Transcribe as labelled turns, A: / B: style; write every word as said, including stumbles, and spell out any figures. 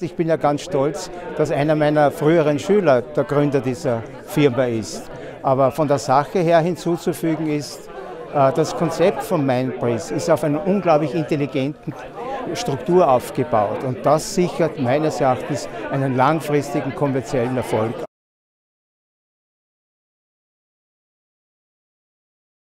A: Ich bin ja ganz stolz, dass einer meiner früheren Schüler der Gründer dieser Firma ist. Aber von der Sache her hinzuzufügen ist, das Konzept von Mindbreeze ist auf einer unglaublich intelligenten Struktur aufgebaut und das sichert meines Erachtens einen langfristigen kommerziellen Erfolg.